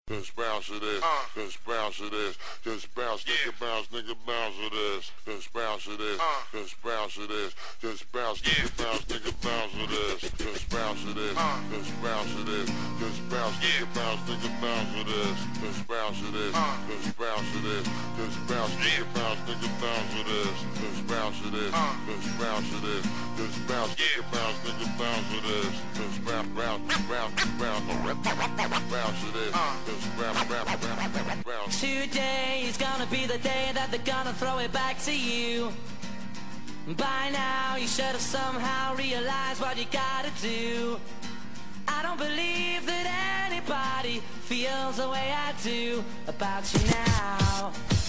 Just bounce to this, just bounce to this, just bounce, nigga bounce to this, just bounce to this, just bounce to this, just bounce, nigga bounce to this, just bounce to this, just bounce to this, just bounce, nigga bounce to this, just bounce to this, just bounce to this, just bounce, nigga bounce to this, just bounce to this, just bounce to this, just bounce, nigga bounce to this, just bounce, bounce to this. Today is gonna be the day that they're gonna throw it back to you. By now you should have somehow realized what you gotta do. I don't believe that anybody feels the way I do about you now.